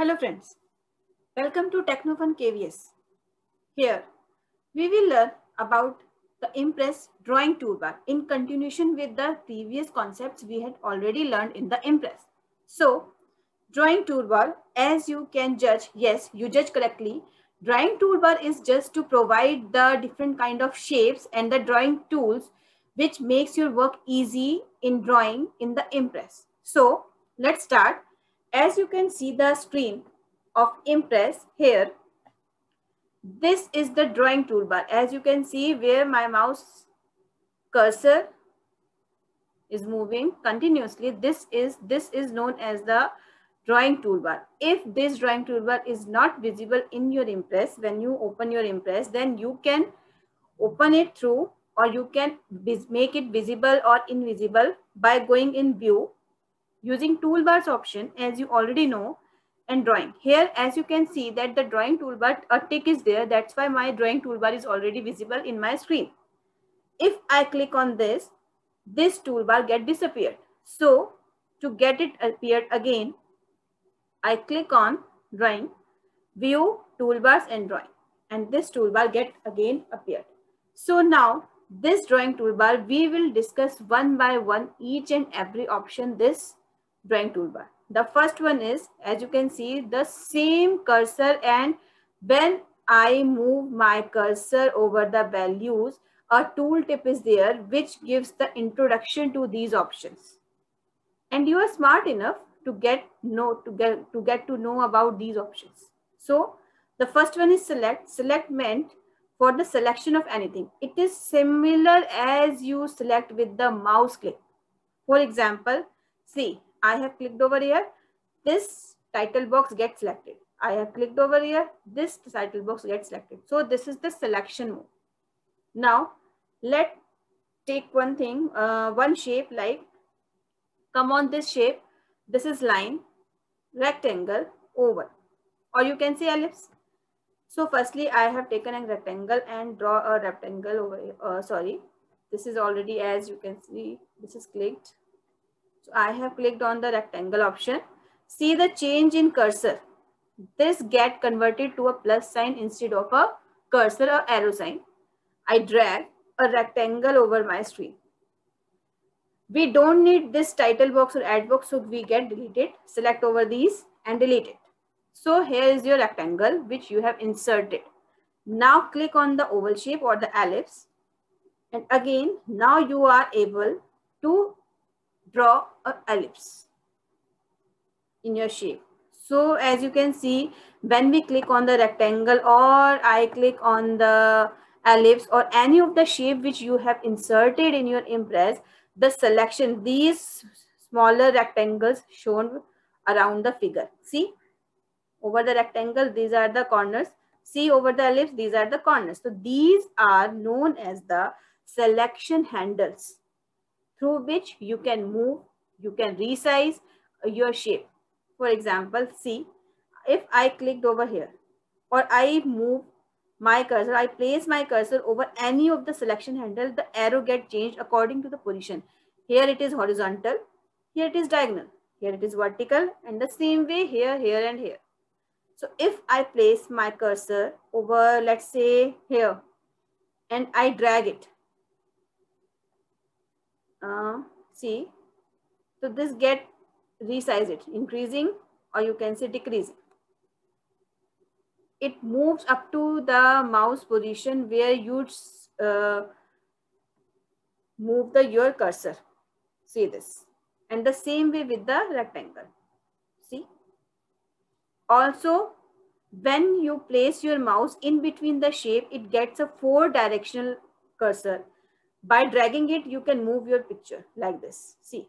Hello friends, welcome to Technofun KVS. Here we will learn about the Impress drawing toolbar in continuation with the previous concepts we had already learned in the Impress. So drawing toolbar, as you can judge, yes, you judge correctly. Drawing toolbar is just to provide the different kind of shapes and the drawing tools which makes your work easy in drawing in the Impress. So let's start. As you can see the screen of Impress here, this is the drawing toolbar. As you can see where my mouse cursor is moving continuously, this is known as the drawing toolbar. If this drawing toolbar is not visible in your Impress, when you open your Impress, then you can open it through, or you can make it visible or invisible by going in view using toolbars option, as you already know, and drawing. Here, as you can see that the drawing toolbar, a tick is there. That's why my drawing toolbar is already visible in my screen. If I click on this toolbar get disappeared. So to get it appeared again, I click on drawing, view, toolbars and drawing, and this toolbar get again appeared. So now this drawing toolbar, we will discuss one by one each and every option this drawing toolbar. The first one is, as you can see, the same cursor, and when I move my cursor over the values, a tooltip is there which gives the introduction to these options. And you are smart enough to get to know about these options. So the first one is select. Select meant for the selection of anything. It is similar as you select with the mouse click. For example, see, I have clicked over here, this title box gets selected. I have clicked over here, this title box gets selected. So this is the selection mode. Now let's take one thing, one shape, like come on this shape. This is line, rectangle, oval, or you can say ellipse. So firstly, I have taken a rectangle and draw a rectangle over here. Sorry, this is already, as you can see, this is clicked. So I have clicked on the rectangle option. See the change in cursor. This get converted to a plus sign instead of a cursor or arrow sign. I drag a rectangle over my screen. We don't need this title box or ad box, so we get deleted. Select over these and delete it. So here is your rectangle which you have inserted. Now click on the oval shape or the ellipse, and again now you are able to draw an ellipse in your shape. So as you can see, when we click on the rectangle or I click on the ellipse or any of the shape which you have inserted in your Impress, the selection, these smaller rectangles shown around the figure. See, over the rectangle, these are the corners. See, over the ellipse, these are the corners. So these are known as the selection handles through which you can move, you can resize your shape. For example, see, if I clicked over here or I move my cursor, I place my cursor over any of the selection handle, the arrow get changed according to the position. Here it is horizontal, here it is diagonal, here it is vertical, and the same way here, here and here. So if I place my cursor over, let's say here, and I drag it, see, so this get resize it, increasing or you can say decreasing. It moves up to the mouse position where you move your cursor. See this. And the same way with the rectangle. See. Also, when you place your mouse in between the shape, it gets a 4-directional cursor. By dragging it, you can move your picture like this. See.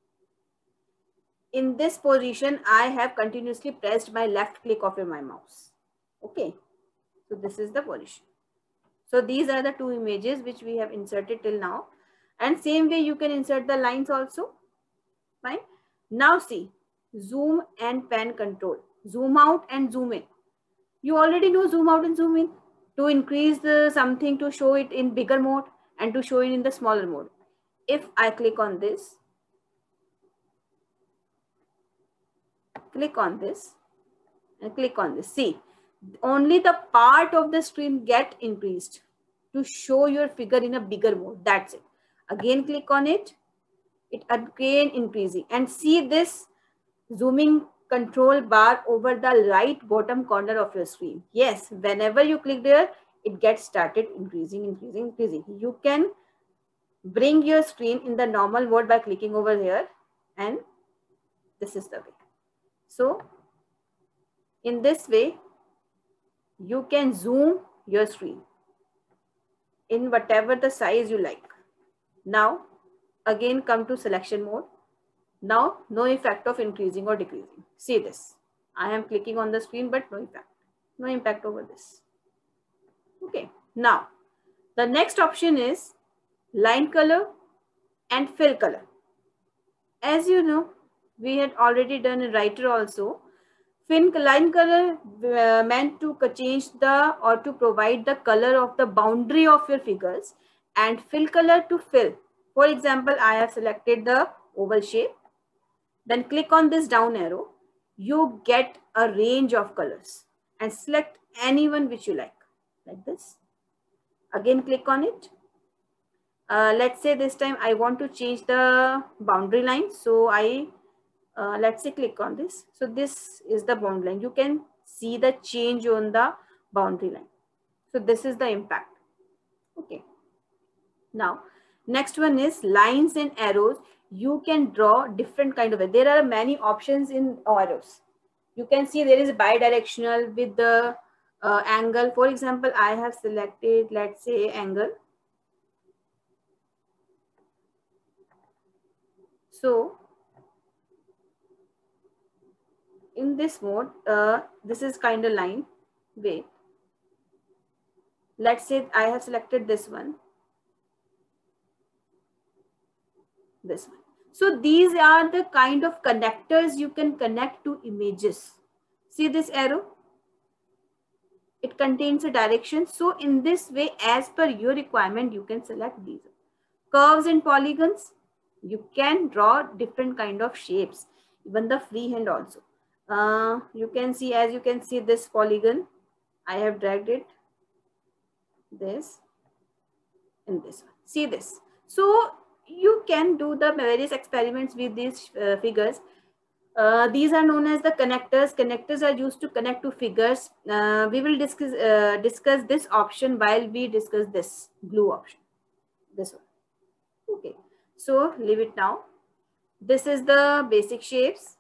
In this position, I have continuously pressed my left click of my mouse. Okay. So this is the position. So these are the two images which we have inserted till now. And same way you can insert the lines also. Fine. Now see, zoom and pan control. Zoom out and zoom in. You already know zoom out and zoom in. To increase the something, to show it in bigger mode and to show it in the smaller mode. If I click on this, and click on this. See, only the part of the screen get increased to show your figure in a bigger mode. That's it. Again, click on it. It again increasing, and see this zooming control bar over the right bottom corner of your screen. Yes, whenever you click there, it gets started increasing, increasing, increasing. You can bring your screen in the normal mode by clicking over here, and this is the way. So in this way, you can zoom your screen in whatever the size you like. Now, again come to selection mode. Now, no effect of increasing or decreasing. See this. I am clicking on the screen, but no effect. No impact over this. Okay. Now, the next option is line color and fill color. As you know, we had already done in writer also. Line color meant to change the or to provide the color of the boundary of your figures, and fill color to fill. For example, I have selected the oval shape. Then click on this down arrow. You get a range of colors and select any one which you like this. Again, click on it. Let's say this time I want to change the boundary line. So let's say click on this. So this is the boundary line. You can see the change on the boundary line. So this is the impact. Okay. Now, next one is lines and arrows. You can draw different kind of it. There are many options in arrows. You can see there is bidirectional with the angle. For example, I have selected, let's say, angle. So in this mode, this is kind of line. Wait. Let's say I have selected this one. This one. So these are the kind of connectors you can connect to images. See this arrow? It contains a direction. So in this way, as per your requirement, you can select these. Curves and polygons, you can draw different kind of shapes, even the freehand also. You can see, as you can see this polygon, I have dragged it, this, and this one. See this. So you can do the various experiments with these figures. These are known as the connectors. Connectors are used to connect to figures. We will discuss this option while we discuss this blue option, this one. Okay, so leave it now. This is the basic shapes.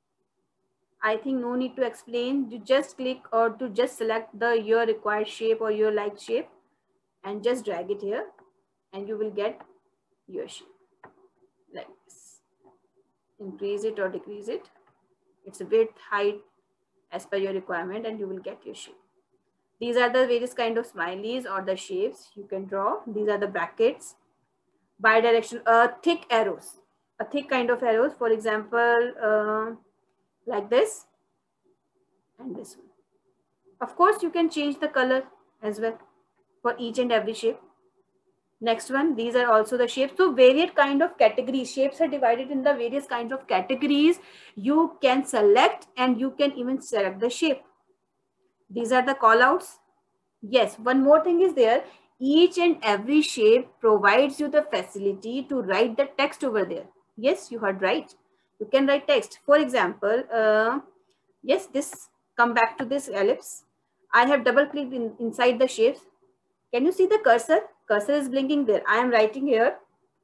I think no need to explain. You just click or to just select your required shape or your liked shape and just drag it here, and you will get your shape like this. Increase it or decrease it. It's a width, height as per your requirement, and you will get your shape. These are the various kind of smileys or the shapes you can draw. These are the brackets. Bidirectional, thick arrows. A thick kind of arrows, for example, like this and this one. Of course, you can change the color as well for each and every shape. Next one, these are also the shapes. So various kind of categories. Shapes are divided in the various kinds of categories. You can select and you can even select the shape. These are the callouts. Yes, one more thing is there. Each and every shape provides you the facility to write the text over there. Yes, you heard right. You can write text. For example, yes, this come back to this ellipse. I have double clicked inside the shapes. Can you see the cursor? Cursor is blinking there. I am writing here,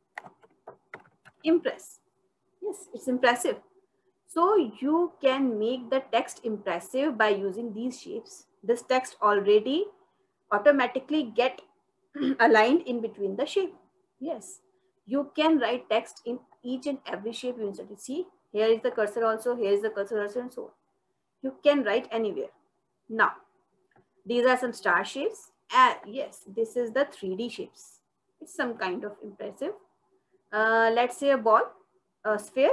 impress. Yes, it's impressive. So you can make the text impressive by using these shapes. This text already automatically get aligned in between the shape. Yes, you can write text in each and every shape you inserted. See, here is the cursor also, here is the cursor also, and so on. You can write anywhere. Now, these are some star shapes. Yes, this is the 3D shapes. It's some kind of impressive. Let's say a ball, a sphere.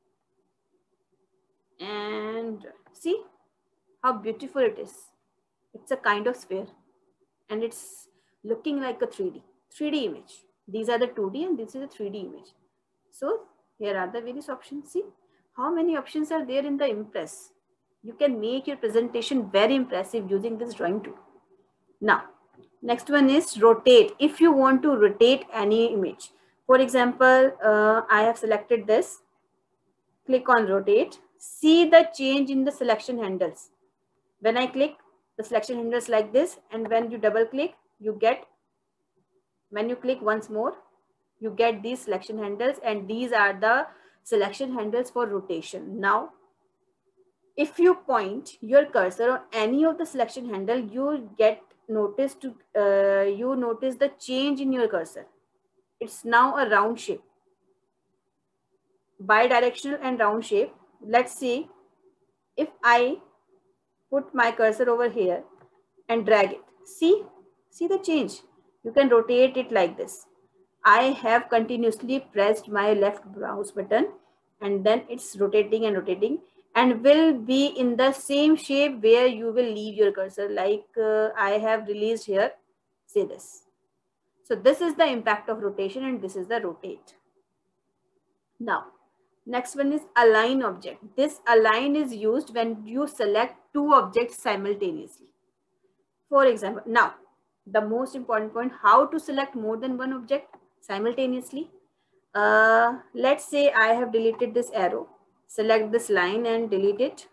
And see how beautiful it is. It's a kind of sphere and it's looking like a 3D image. These are the 2D and this is a 3D image. So here are the various options. See how many options are there in the Impress. You can make your presentation very impressive using this drawing tool. Now, next one is rotate. If you want to rotate any image, for example, I have selected this. Click on rotate. See the change in the selection handles. When I click, the selection handles like this, and when you double click, when you click once more, you get these selection handles, and these are the selection handles for rotation. Now, if you point your cursor on any of the selection handle, you notice the change in your cursor. It's now a round shape, bidirectional and round shape. Let's see if I put my cursor over here and drag it. See the change. You can rotate it like this. I have continuously pressed my left mouse button, and then it's rotating and rotating, and will be in the same shape where you will leave your cursor, like I have released here, say this. So this is the impact of rotation, and this is the rotate. Now, next one is align object. This align is used when you select two objects simultaneously. For example, now the most important point, how to select more than one object simultaneously. Let's say I have deleted this arrow. Select this line and delete it.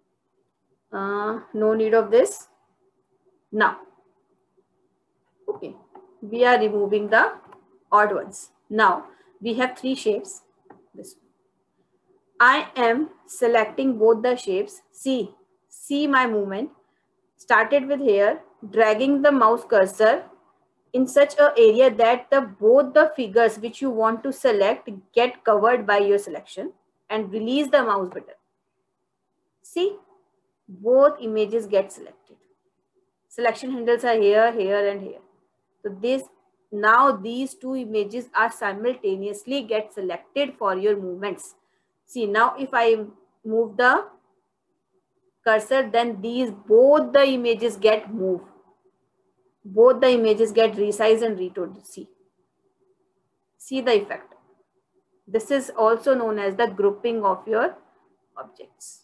No need of this. Now, okay, we are removing the odd ones. Now we have three shapes. This one. I am selecting both the shapes. See my movement. Started with here, dragging the mouse cursor in such an area that both the figures which you want to select get covered by your selection, and release the mouse button. See, both images get selected. Selection handles are here, here, and here. So now these two images are simultaneously get selected for your movements. See, now if I move the cursor, then both the images get moved. Both the images get resized and retooled. See the effect. This is also known as the grouping of your objects.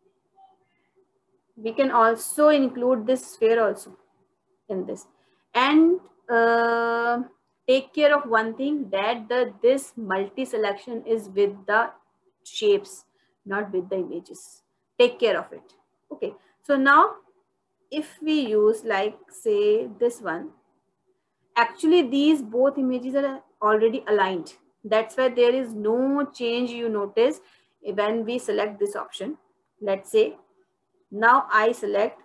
We can also include this sphere also in this, and take care of one thing, that this multi-selection is with the shapes, not with the images. Take care of it. Okay, so now if we use, like, say this one, actually these both images are already aligned. That's why there is no change you notice when we select this option. Let's say now I select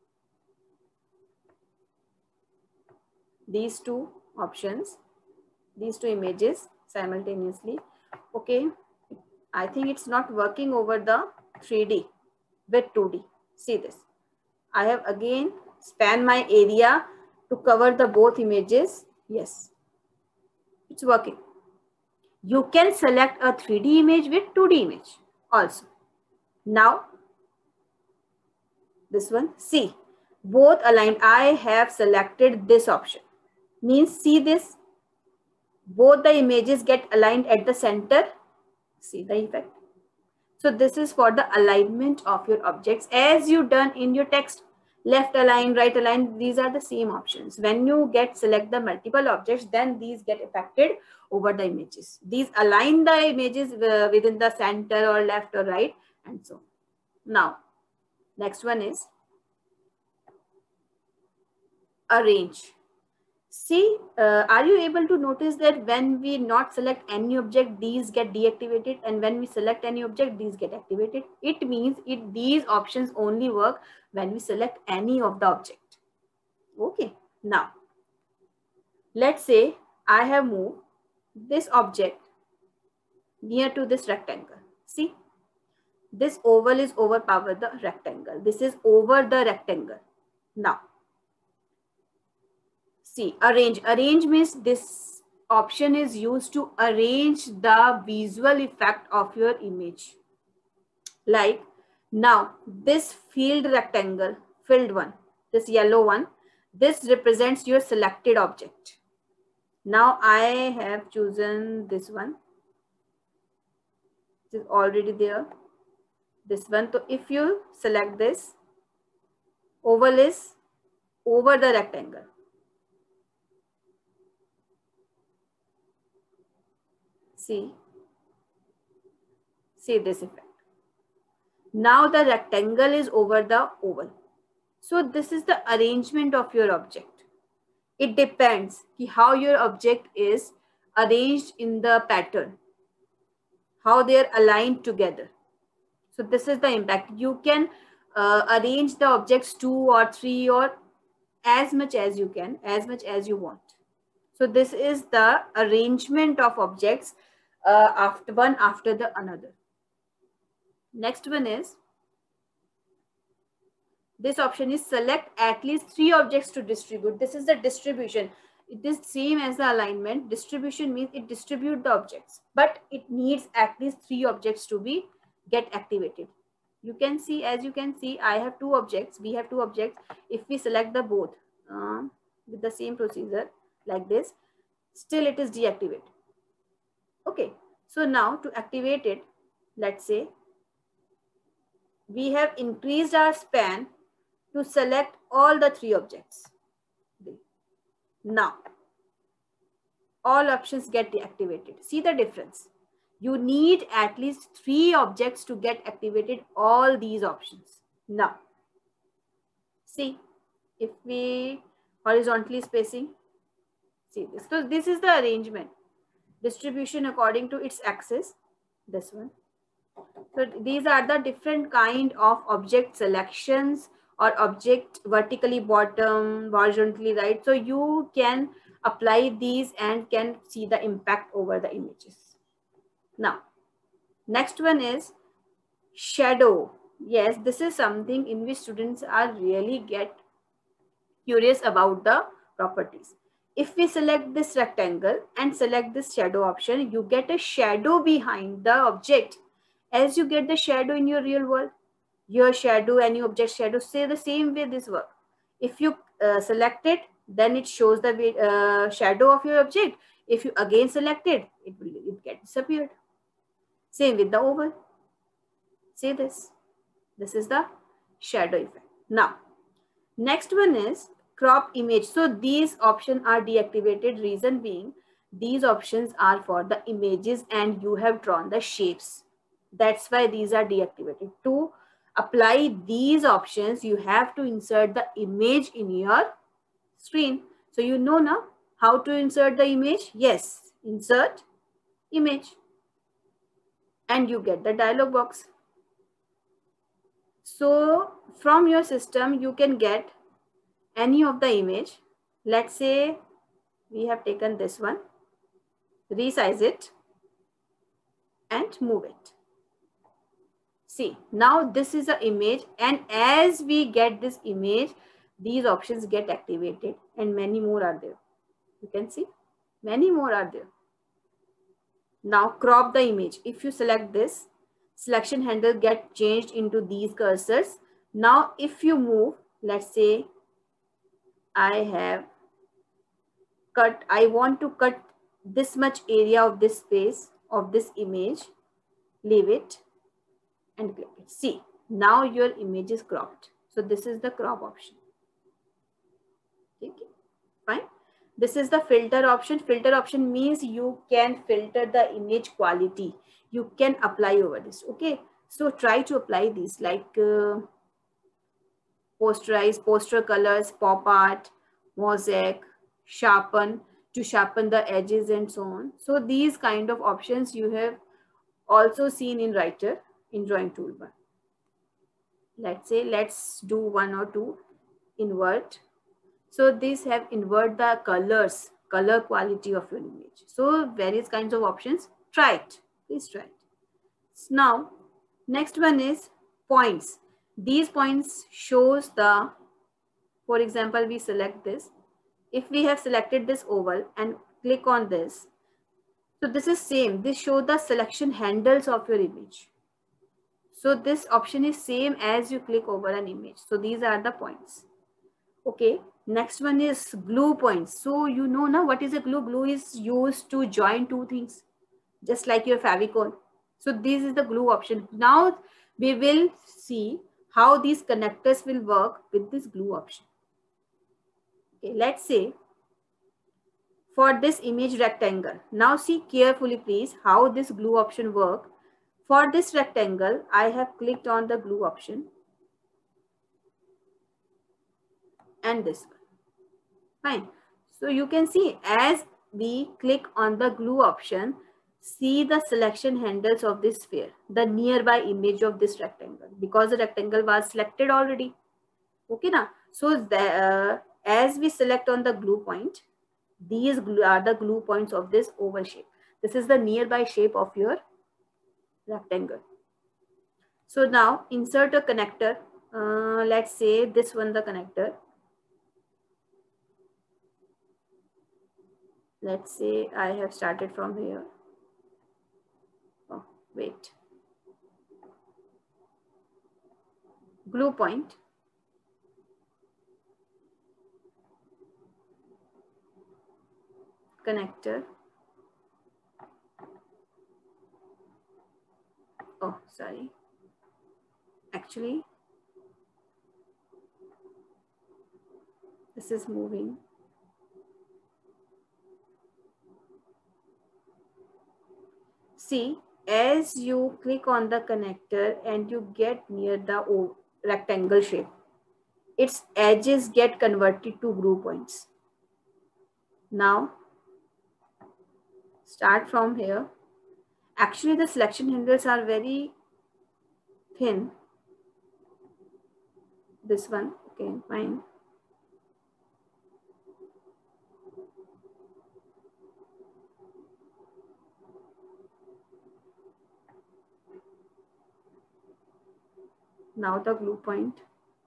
these two options, these two images simultaneously. Okay, I think it's not working over the 3D with 2D. See this. I have again span my area to cover the both images. Yes, it's working. You can select a 3D image with 2D image also. Now, this one, see, both aligned. I have selected this option. Means, see this, both the images get aligned at the center. See the effect. So this is for the alignment of your objects, as you done in your text. Left align, right align, these are the same options. When you select the multiple objects, then these get affected over the images. These align the images within the center or left or right, and so on. Now, next one is arrange. See, are you able to notice that when we not select any object, these get deactivated, and when we select any object, these get activated? It means these options only work when we select any of the object. Okay, now let's say I have moved this object near to this rectangle. See, this oval is over the rectangle. This is over the rectangle. Now, see, arrange. Arrange means this option is used to arrange the visual effect of your image. Like now, this filled rectangle, filled one, this yellow one, this represents your selected object. Now I have chosen this one. It is already there. this one. So if you select this, oval is over the rectangle. See this effect. Now the rectangle is over the oval. So this is the arrangement of your object. It depends how your object is arranged in the pattern, how they are aligned together. So this is the impact. You can arrange the objects 2 or 3 or as much as you can, as much as you want. So this is the arrangement of objects after one after the another. Next one is, this option is select at least 3 objects to distribute. This is the distribution. It is same as the alignment. Distribution means it distribute the objects, but it needs at least 3 objects to be get activated. You can see, as you can see, I have 2 objects. We have 2 objects. If we select the both with the same procedure like this, still it is deactivated. Okay. So now to activate it, let's say we have increased our span to select all the 3 objects. Now, all options get deactivated. See the difference. You need at least 3 objects to get activated all these options. Now, see, if we horizontally spacing, see this. So this is the arrangement. Distribution according to its axis, this one. So these are the different kind of object selections or object vertically bottom, horizontally right. So you can apply these and can see the impact over the images. Now, next one is shadow. Yes, this is something in which students are really get curious about the properties. If we select this rectangle and select this shadow option, you get a shadow behind the object. As you get the shadow in your real world, your shadow and your object shadow say the same way this work. If you select it, then it shows the shadow of your object. If you again select it, it gets disappeared. Same with the oval. See this. This is the shadow effect. Now, next one is crop image. So these options are deactivated. Reason being, these options are for the images and you have drawn the shapes. That's why these are deactivated. To apply these options, you have to insert the image in your screen. So you know now how to insert the image? Yes, insert image. And you get the dialog box. So from your system, you can get any of the image. Let's say we have taken this one, resize it and move it. See, now this is an image, and as we get this image, these options get activated and many more are there. You can see many more are there. Now crop the image. If you select this, selection handle get changed into these cursors. Now if you move, let's say I want to cut this much area of this space of this image, leave it and click it. See, now your image is cropped. So this is the crop option. Okay, fine. This is the filter option. Filter option means you can filter the image quality. You can apply over this. Okay, so try to apply these like posterize, poster colors, pop art, mosaic, sharpen, to sharpen the edges and so on. So these kind of options you have also seen in Writer in drawing toolbar. Let's say let's do 1 or 2 invert. So these have invert the colors, color quality of your image. So various kinds of options. Try it. Please try it. So now next one is points. These points shows the, for example, we select this. If we have selected this oval and click on this, so this is same. This shows the selection handles of your image. So this option is same as you click over an image. So these are the points. Okay. Next one is glue points. So you know now what is a glue? Glue is used to join two things, just like your favicon. So this is the glue option. Now We will see how these connectors will work with this glue option. Okay, let's say for this image rectangle. Now see carefully please how this glue option work. For this rectangle, I have clicked on the glue option and this one. Fine. So you can see as we click on the glue option, see the selection handles of this sphere, the nearby image of this rectangle, because the rectangle was selected already. Okay now. So as we select on the glue point, these are the glue points of this oval shape. This is the nearby shape of your rectangle. So now insert a connector. Let's say this one, the connector. Let's say I have started from here. Oh, wait. Glue point. Connector. Oh, sorry. Actually, this is moving. See, as you click on the connector and you get near the rectangle shape, its edges get converted to glue points. Now, start from here. Actually, the selection handles are very thin. This one, okay, fine. Now the glue point.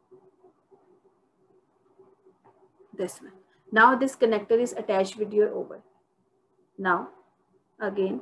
This one. Now this connector is attached with your oval. Now, again,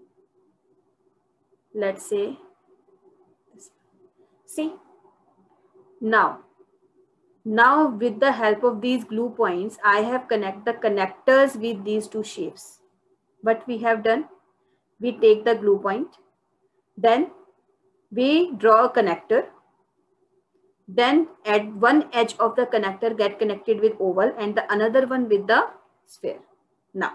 let's say this. See, now with the help of these glue points, I have connected the connectors with these two shapes. What we have done, we take the glue point, then we draw a connector, then at one edge of the connector get connected with oval and the another one with the sphere. Now,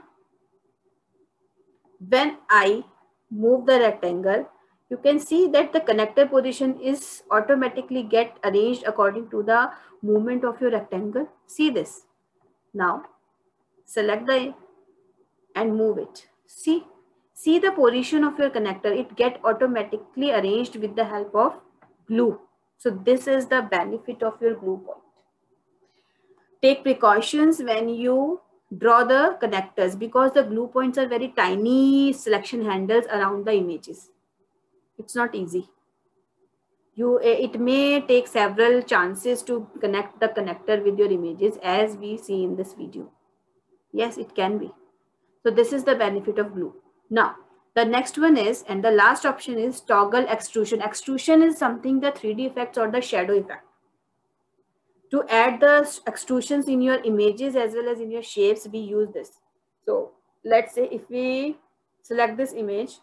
when I move the rectangle, you can see that the connector position is automatically get arranged according to the movement of your rectangle. See this. Now, select the and move it. See the position of your connector. It get automatically arranged with the help of glue. So this is the benefit of your glue point. Take precautions when you draw the connectors because the glue points are very tiny selection handles around the images. It's not easy. It may take several chances to connect the connector with your images as we see in this video. Yes, it can be. So this is the benefit of glue. Now, the next one is, and the last option is toggle extrusion. Extrusion is something the 3D effects or the shadow effect. To add the extrusions in your images as well as in your shapes, we use this. So let's say if we select this image,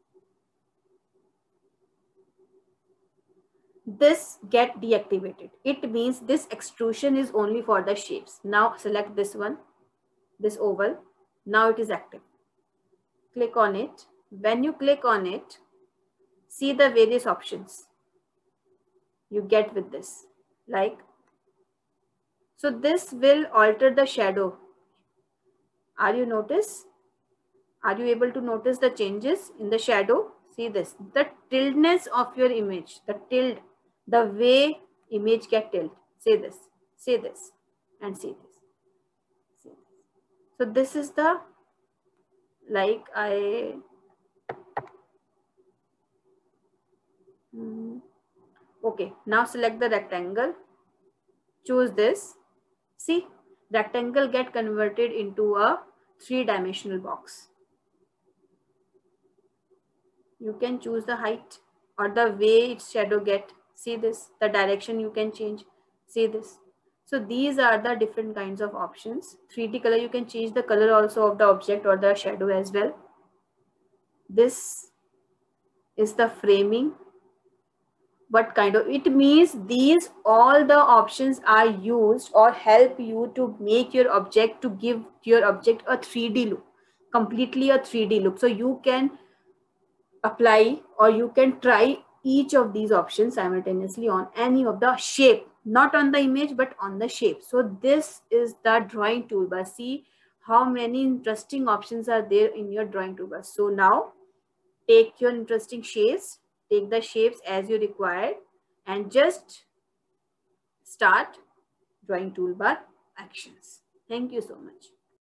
this get deactivated. It means this extrusion is only for the shapes. Now select this one, this oval. Now it is active. Click on it. When you click on it, see the various options you get with this. Like, so this will alter the shadow. Are you able to notice the changes in the shadow? See this, the tildeness of your image, the way image get tilt. Say this, and see this. See this. So this is the, okay, now select the rectangle, choose this. See, rectangle get converted into a 3-dimensional box. You can choose the height or the way its shadow get. See this, the direction you can change. See this. So these are the different kinds of options. 3D color, you can change the color also of the object or the shadow as well. This is the framing. what kind of, it means these all the options are used or help you to make your object, to give your object a 3D look, completely a 3D look. So you can apply or you can try each of these options simultaneously on any of the shape, not on the image but on the shape. So this is the drawing toolbar. See how many interesting options are there in your drawing toolbar. So now take your interesting shapes, take the shapes as you require, and just start drawing toolbar actions. Thank you so much.